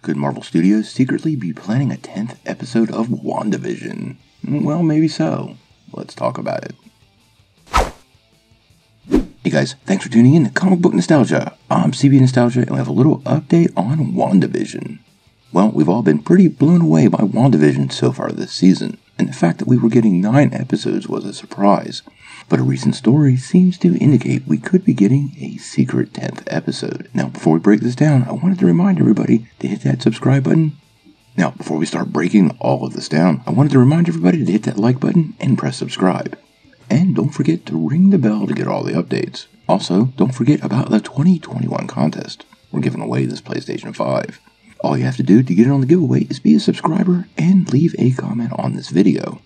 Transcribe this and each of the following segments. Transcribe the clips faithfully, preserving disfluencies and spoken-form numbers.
Could Marvel Studios secretly be planning a tenth episode of Wandavision? Well, maybe so. Let's talk about it. Hey guys, thanks for tuning in to Comic Book Nostalgia. I'm C B Nostalgia, and we have a little update on Wandavision. Well, we've all been pretty blown away by Wandavision so far this season, and the fact that we were getting nine episodes was a surprise. But a recent story seems to indicate we could be getting a secret tenth episode. Now, before we break this down, I wanted to remind everybody to hit that subscribe button. Now, before we start breaking all of this down, I wanted to remind everybody to hit that like button and press subscribe. And don't forget to ring the bell to get all the updates. Also, don't forget about the twenty twenty-one contest. We're giving away this PlayStation five. All you have to do to get in on the giveaway is be a subscriber and leave a comment on this video.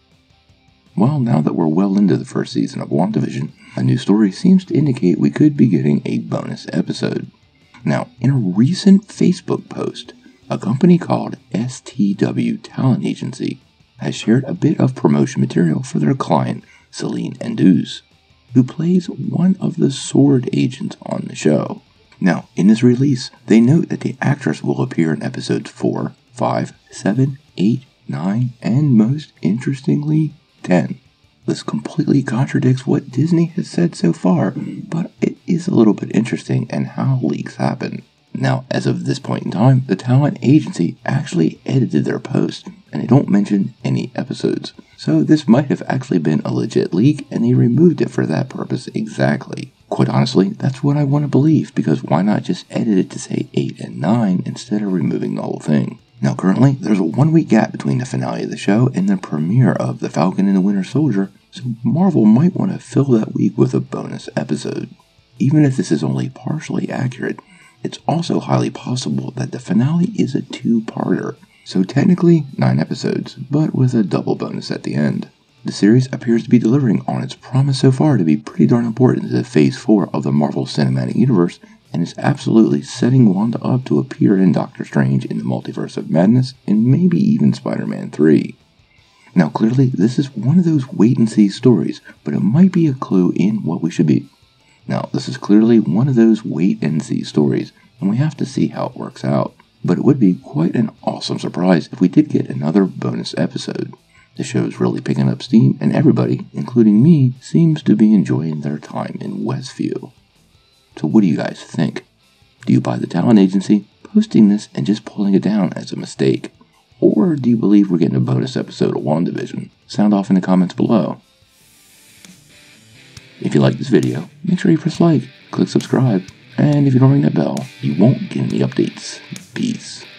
Well, now that we're well into the first season of Wandavision, a new story seems to indicate we could be getting a bonus episode. Now, in a recent Facebook post, a company called S T W Talent Agency has shared a bit of promotion material for their client, Celine Andus, who plays one of the sword agents on the show. Now, in this release, they note that the actress will appear in episodes four, five, seven, eight, nine, and most interestingly, ten. This completely contradicts what Disney has said so far, but it is a little bit interesting and how leaks happen. Now, as of this point in time, the talent agency actually edited their post, and they don't mention any episodes. So this might have actually been a legit leak, and they removed it for that purpose exactly. Quite honestly, that's what I want to believe, because why not just edit it to say eight and nine instead of removing the whole thing? Now currently, there's a one week gap between the finale of the show and the premiere of The Falcon and the Winter Soldier, so Marvel might want to fill that week with a bonus episode. Even if this is only partially accurate, it's also highly possible that the finale is a two-parter, so technically nine episodes, but with a double bonus at the end. The series appears to be delivering on its promise so far to be pretty darn important to Phase four of the Marvel Cinematic Universe, and is absolutely setting Wanda up to appear in Doctor Strange in the Multiverse of Madness, and maybe even Spider-Man three. Now clearly, this is one of those wait-and-see stories, but it might be a clue in what we should be. Now, this is clearly one of those wait-and-see stories, and we have to see how it works out. But it would be quite an awesome surprise if we did get another bonus episode. The show's really picking up steam, and everybody, including me, seems to be enjoying their time in Westview. So what do you guys think? Do you buy the talent agency posting this and just pulling it down as a mistake? Or do you believe we're getting a bonus episode of WandaVision? Sound off in the comments below. If you like this video, make sure you press like, click subscribe, and if you don't ring that bell, you won't get any updates. Peace.